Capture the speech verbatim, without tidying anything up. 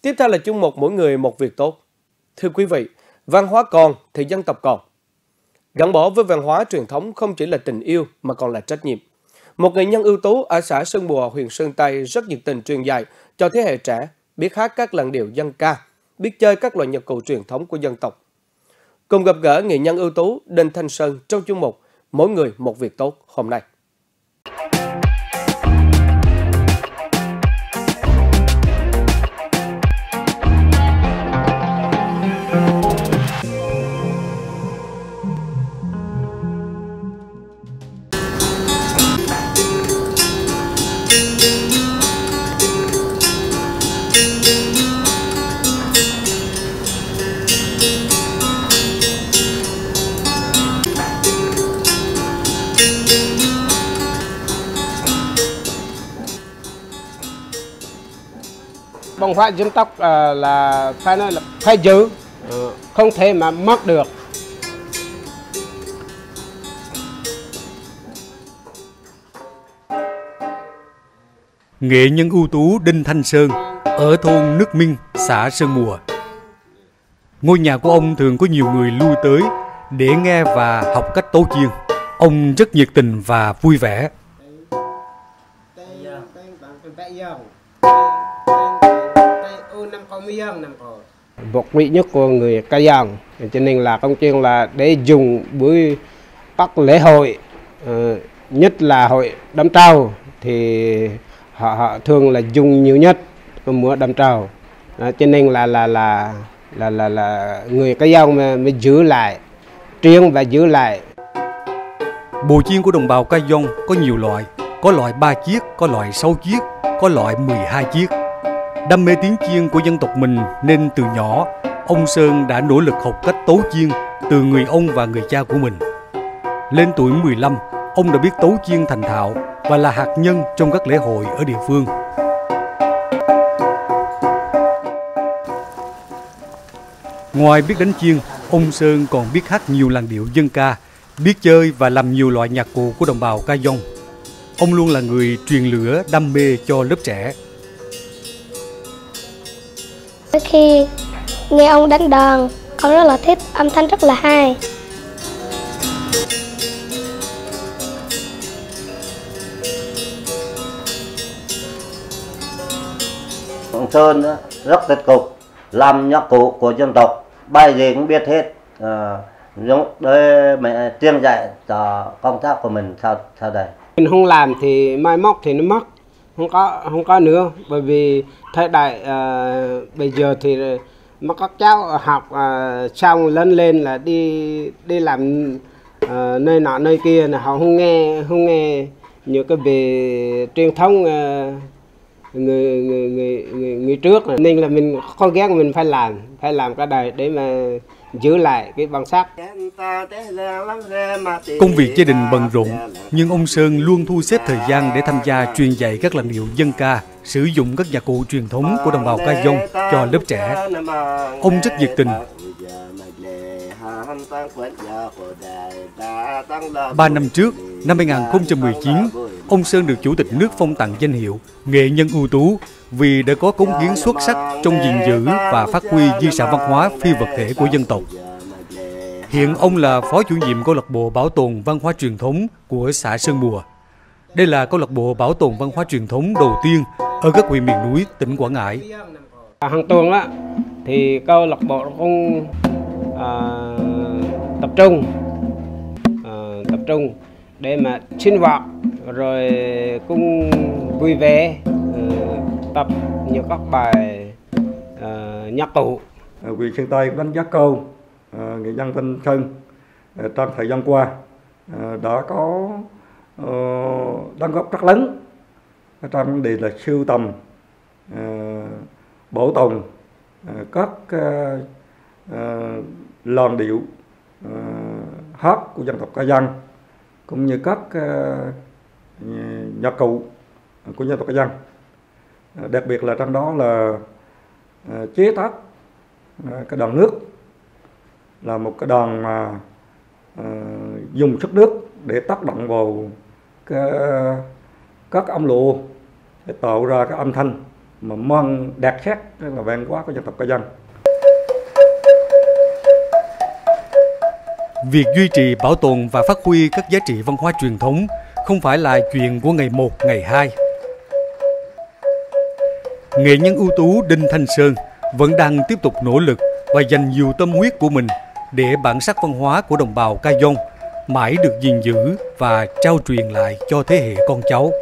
Tiếp theo là chương mục mỗi người một việc tốt. Thưa quý vị, văn hóa còn thì dân tộc còn. Gắn bó với văn hóa truyền thống không chỉ là tình yêu mà còn là trách nhiệm. Một nghệ nhân ưu tú ở xã Sơn Bùa, huyện Sơn Tây rất nhiệt tình truyền dạy cho thế hệ trẻ biết hát các làn điệu dân ca, biết chơi các loại nhạc cụ truyền thống của dân tộc. Cùng gặp gỡ nghệ nhân ưu tú Đinh Thanh Sơn trong chương mục mỗi người một việc tốt hôm nay. Văn hóa dân tộc uh, là phải nói là phải giữ, uh, không thể mà mất được. Nghệ nhân ưu tú Đinh Thanh Sơn ở thôn Nước Minh, xã Sơn Mùa. Ngôi nhà của ông thường có nhiều người lui tới để nghe và học cách tấu chiêng. Ông rất nhiệt tình và vui vẻ. Một vị nhất của người Ca Giang, cho nên là công chiêng là để dùng buổi các lễ hội, nhất là hội đám trầu thì họ, họ thường là dùng nhiều nhất cái múa đám trầu, cho nên là là là là là, là người Ca Giang mới, mới giữ lại truyền và giữ lại. Bộ chiêng của đồng bào Ca Giang có nhiều loại, có loại ba chiếc, có loại sáu chiếc, có loại mười hai chiếc. Đam mê tiếng chiêng của dân tộc mình nên từ nhỏ, ông Sơn đã nỗ lực học cách tấu chiêng từ người ông và người cha của mình. Lên tuổi mười lăm, ông đã biết tấu chiêng thành thạo và là hạt nhân trong các lễ hội ở địa phương. Ngoài biết đánh chiêng, ông Sơn còn biết hát nhiều làn điệu dân ca, biết chơi và làm nhiều loại nhạc cụ của đồng bào Ca Giang. Ông luôn là người truyền lửa đam mê cho lớp trẻ. Khi nghe ông đánh đàn, con rất là thích, âm thanh rất là hay. Ông Sơn rất tích cực làm nhạc cụ của dân tộc, bài gì cũng biết hết, à, để mẹ truyền dạy cho công tác của mình sau sau đây. Mình không làm thì mai mốt thì nó mất, không có không có nữa, bởi vì thời đại uh, bây giờ thì mà các cháu học uh, xong lớn lên là đi đi làm uh, nơi nọ nơi kia, là họ không nghe không nghe nhiều cái về truyền thống uh, người người người người người trước, nên là mình không ghét, mình phải làm phải làm cả đời để mà giữ lại cái bản sắc. Công việc gia đình bận rộn, nhưng ông Sơn luôn thu xếp thời gian để tham gia truyền dạy các làn điệu dân ca, sử dụng các nhạc cụ truyền thống của đồng bào Ca Giang cho lớp trẻ. Ông rất nhiệt tình. Ba năm trước, năm hai nghìn không trăm mười chín, ông Sơn được Chủ tịch nước phong tặng danh hiệu nghệ nhân ưu tú vì đã có cống hiến xuất sắc trong gìn giữ và phát huy di sản văn hóa phi vật thể của dân tộc. Hiện ông là phó chủ nhiệm câu lạc bộ bảo tồn văn hóa truyền thống của xã Sơn Bùa. Đây là câu lạc bộ bảo tồn văn hóa truyền thống đầu tiên ở các huyện miền núi tỉnh Quảng Ngãi. Hàng tuần á thì câu lạc bộ cũng à, tập trung à, tập trung để mà sinh hoạt, rồi cũng vui vẻ, tập những các bài uh, nhạc cụ. Huyện Sơn Tây cũng đánh giá cao uh, nghệ nhân Thanh Sơn uh, trong thời gian qua uh, đã có uh, đóng góp rất lớn trong vấn đề là sưu tầm, uh, bảo tồn uh, các uh, uh, làn điệu uh, hát của dân tộc Ca Giang, cũng như các uh, nhạc cụ của dân tộc Ca Giang. Đặc biệt là trong đó là uh, chế tác uh, cái đàn nước, là một cái đàn mà uh, dùng sức nước để tác động vào cái, các âm lộ để tạo ra cái âm thanh mà mang đặc sắc là văn hóa của dân tộc Ca Dông. Việc duy trì, bảo tồn và phát huy các giá trị văn hóa truyền thống không phải là chuyện của ngày một, ngày hai. Nghệ nhân ưu tú Đinh Thanh Sơn vẫn đang tiếp tục nỗ lực và dành nhiều tâm huyết của mình để bản sắc văn hóa của đồng bào Ca Dông mãi được gìn giữ và trao truyền lại cho thế hệ con cháu.